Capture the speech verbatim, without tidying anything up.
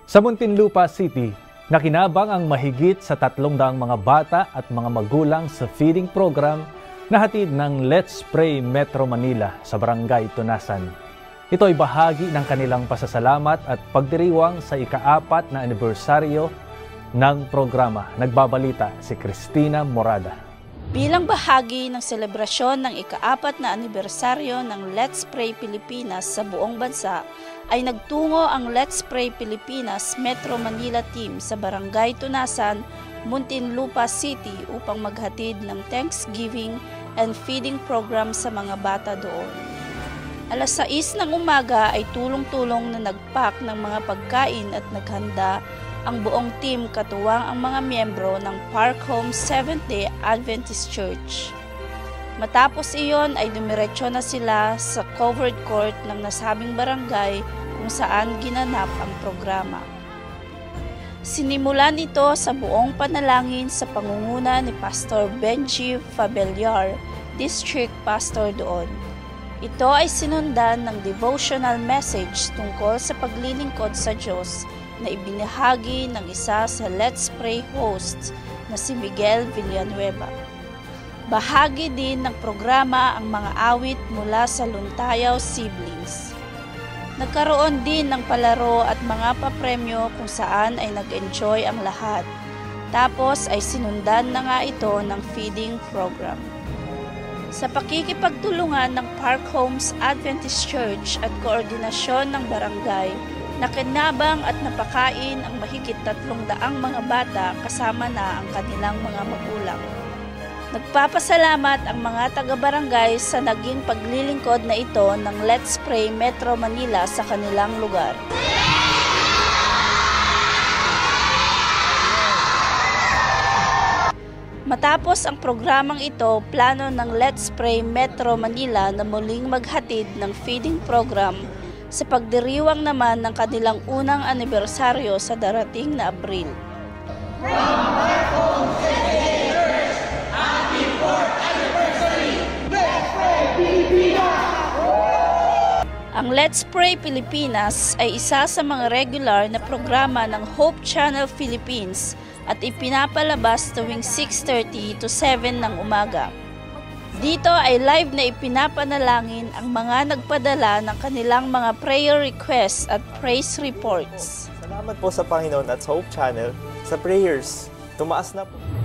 Sa Muntinlupa City, nakinabang ang mahigit sa tatlong daang mga bata at mga magulang sa feeding program na hatid ng Let's Pray Metro Manila sa Barangay Tunasan. Ito ay bahagi ng kanilang pasasalamat at pagdiriwang sa ikaapat na anibersaryo ng programa. Nagbabalita si Cristina Morada. Bilang bahagi ng selebrasyon ng ikaapat na anibersaryo ng Let's Pray Pilipinas sa buong bansa, ay nagtungo ang Let's Pray Pilipinas Metro Manila Team sa Barangay Tunasan, Muntinlupa City upang maghatid ng Thanksgiving and feeding program sa mga bata doon. Alas sais ng umaga ay tulong-tulong na nagpack ng mga pagkain at naghanda ang buong team katuwang ang mga miyembro ng Park Home Seventh-day Adventist Church. Matapos iyon ay dumiretso na sila sa covered court ng nasabing barangay kung saan ginanap ang programa. Sinimulan ito sa buong panalangin sa pangunguna ni Pastor Benji Fabellar, District Pastor doon. Ito ay sinundan ng devotional message tungkol sa paglilingkod sa Diyos na ibinahagi ng isa sa Let's Pray hosts na si Miguel Villanueva. Bahagi din ng programa ang mga awit mula sa Luntayaw Siblings. Nagkaroon din ng palaro at mga papremyo kung saan ay nag-enjoy ang lahat. Tapos ay sinundan na nga ito ng feeding program. Sa pakikipagtulungan ng Park Homes Adventist Church at koordinasyon ng barangay, nakinabang at napakain ang mahigit tatlong daang mga bata kasama na ang kanilang mga magulang. Nagpapasalamat ang mga taga-barangay sa naging paglilingkod na ito ng Let's Pray Metro Manila sa kanilang lugar. Matapos ang programang ito, plano ng Let's Pray Metro Manila na muling maghatid ng feeding program sa pagdiriwang naman ng kanilang unang anibersaryo sa darating na Abril. Ang Let's Pray Pilipinas ay isa sa mga regular na programa ng Hope Channel Philippines at ipinapalabas tuwing six thirty to seven ng umaga. Dito ay live na ipinapanalangin ang mga nagpadala ng kanilang mga prayer requests at praise reports. Salamat po sa Panginoon at sa Hope Channel sa prayers. Tumaas na po.